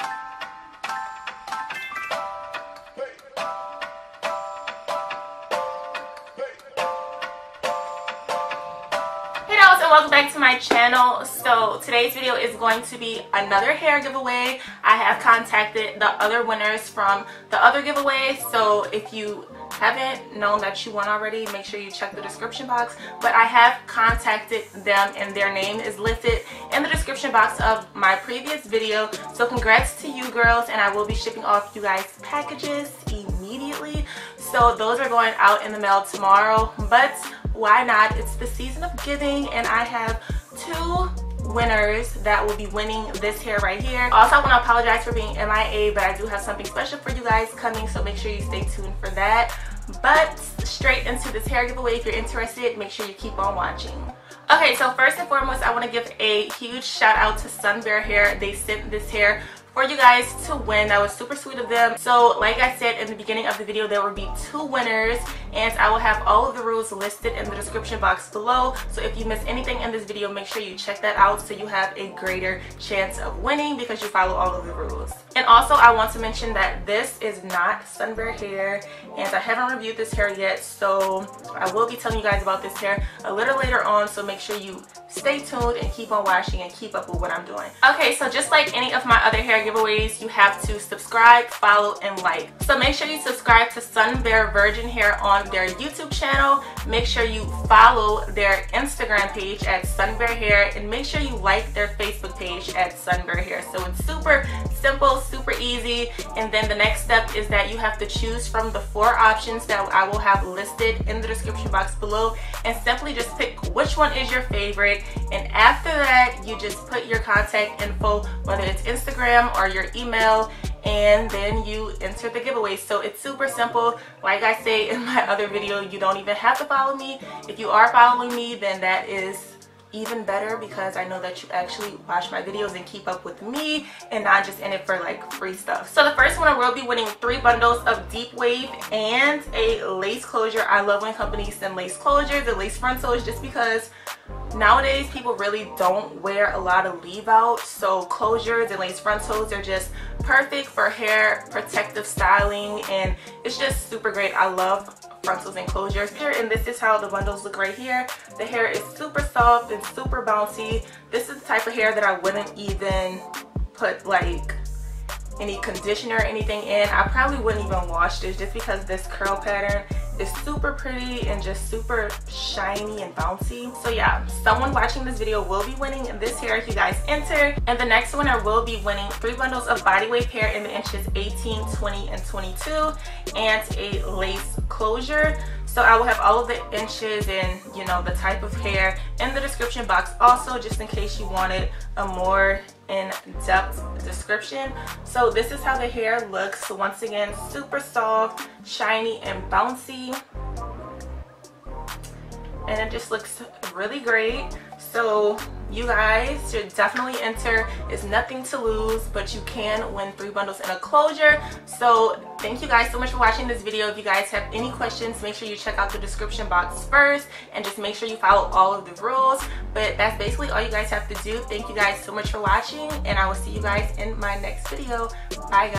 And welcome back to my channel. So today's video is going to be another hair giveaway. I have contacted the other winners from the other giveaway, so if you haven't known that you won already, make sure you check the description box. But I have contacted them and their name is listed in the description box of my previous video. So congrats to you girls, and I will be shipping off you guys packages immediately. So those are going out in the mail tomorrow, but why not? It's the season of giving, and I have two winners that will be winning this hair right here. Also, I want to apologize for being MIA, but I do have something special for you guys coming, so make sure you stay tuned for that. But straight into this hair giveaway. If you're interested, make sure you keep on watching. Okay, so first and foremost, I want to give a huge shout out to Sunber Hair. They sent this hair for you guys to win. That was super sweet of them. So like I said in the beginning of the video, there will be two winners, and I will have all of the rules listed in the description box below. So if you miss anything in this video, make sure you check that out so you have a greater chance of winning because you follow all of the rules. And also, I want to mention that this is not Sunber hair, and I haven't reviewed this hair yet, so I will be telling you guys about this hair a little later on, so make sure you stay tuned and keep on watching and keep up with what I'm doing. Okay, so just like any of my other hair giveaways, you have to subscribe, follow, and like. So make sure you subscribe to Sunber Virgin Hair on their YouTube channel. Make sure you follow their Instagram page at Sunber Hair, and make sure you like their Facebook page at Sunber Hair. So it's super simple, super easy. And then the next step is that you have to choose from the 4 options that I will have listed in the description box below, and simply just pick which one is your favorite. And after that, you just put your contact info, whether it's Instagram or your email, and then you enter the giveaway. So it's super simple. Like I say in my other video, you don't even have to follow me. If you are following me, then that is even better, because I know that you actually watch my videos and keep up with me and not just in it for like free stuff. So the first winner will be winning 3 bundles of deep wave and a lace closure. I love when companies send lace closures and lace frontals, just because nowadays people really don't wear a lot of leave out, so closures and lace frontals are just perfect for hair protective styling, and it's just super great. I love frontals and closures here, and this is how the bundles look right here. The hair is super soft and super bouncy. This is the type of hair that I wouldn't even put like any conditioner or anything in. I probably wouldn't even wash this, just because this curl pattern is super pretty and just super shiny and bouncy. So yeah, someone watching this video will be winning this hair if you guys enter, and the next winner will be winning 3 bundles of body wave hair in the inches 18, 20, and 22, and a lace closure. So I will have all of the inches and, you know, the type of hair in the description box also, just in case you wanted a more in-depth description. So this is how the hair looks. So once again, super soft, shiny, and bouncy, and it just looks really great. So you guys should definitely enter. It's nothing to lose, but you can win 3 bundles and a closure. So thank you guys so much for watching this video. If you guys have any questions, make sure you check out the description box first, and just make sure you follow all of the rules. But that's basically all you guys have to do. Thank you guys so much for watching, and I will see you guys in my next video. Bye guys.